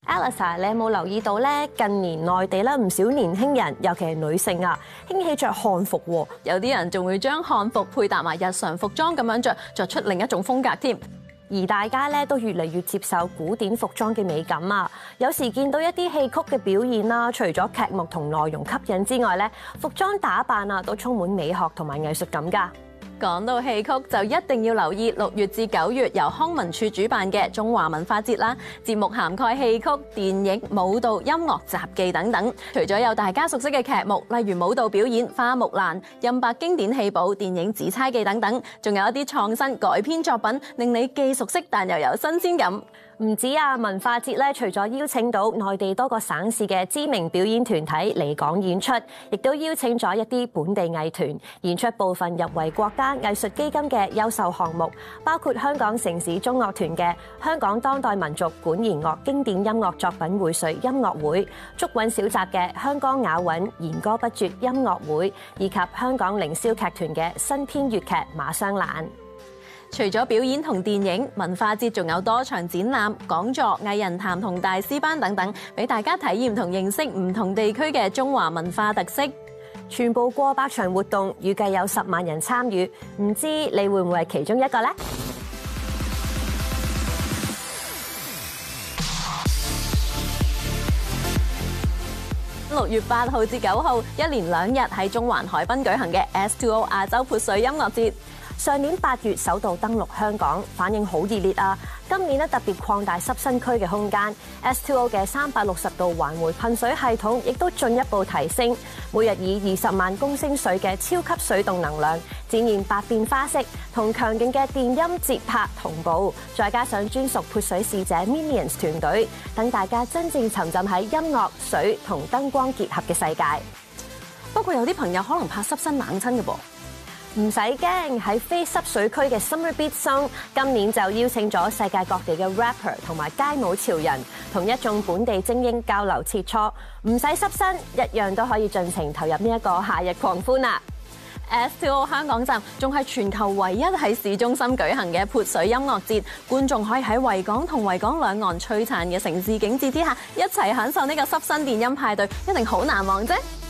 Alisa， 你有冇留意到咧？近年內地咧唔少年輕人，尤其係女性啊，興起着漢服喎。 有啲人仲會將漢服配搭埋日常服裝咁樣着，着出另一種風格添。 而大家咧都越嚟越接受古典服裝嘅美感啊！有時見到一啲戲曲嘅表演啦，除咗劇目同內容吸引之外咧，服裝打扮啊都充滿美學同埋藝術感㗎。 講到戲曲，就一定要留意6月至9月由康文署主辦嘅中華文化節啦。節目涵蓋戲曲、電影、舞蹈、音樂、雜技等等。除咗有大家熟悉嘅劇目，例如舞蹈表演《花木蘭》、任白經典戲寶、電影《紫釵記》等等，仲有一啲創新改編作品，令你既熟悉但又有新鮮感。 唔止啊，文化節咧，除咗邀請到內地多個省市嘅知名表演團體嚟港演出，亦都邀請咗一啲本地藝團演出部分入圍國家藝術基金嘅優秀項目，包括香港城市中樂團嘅香港當代民族管弦樂經典音樂作品薈萃音樂會、竹韻小集嘅香港雅韻弦歌不絕音樂會，以及香港凌霄劇團嘅新編粵劇馬雙蘭。 除咗表演同電影，文化節仲有多場展覽、講座、藝人談同大師班等等，俾大家體驗同認識唔同地區嘅中華文化特色。 全部過百場活動，預計有10萬人參與，唔知你會唔會係其中一個呢 ？6月8號至9號，一連2日喺中環海濱舉行嘅 S2O 亞洲潑水音樂節。上年8月首度登陸香港，反應好熱烈啊！今年咧特別擴大濕身區嘅空間 ，S2O 嘅360度環迴噴水系統亦都進一步提升，每日以20萬公升水嘅超級水動能量，展現百變花式同強勁嘅電音節拍同步，再加上專屬潑水使者 Minions 團隊，等大家真正沉浸喺音樂、水同燈光結合嘅世界。 不過有啲朋友可能怕濕身冷親嘅噃。 唔使驚，喺非濕水區嘅 Summer Beat Zone， 今年就邀請咗世界各地嘅 rapper 同埋街舞潮人，同一眾本地精英交流切磋，唔使濕身，一樣都可以盡情投入呢一個夏日狂歡啊！ S2O 香港站仲係全球唯一喺市中心舉行嘅潑水音樂節，觀眾可以喺維港同維港兩岸璀璨嘅城市景緻之下，一齊享受呢個濕身電音派對，一定好難忘啫！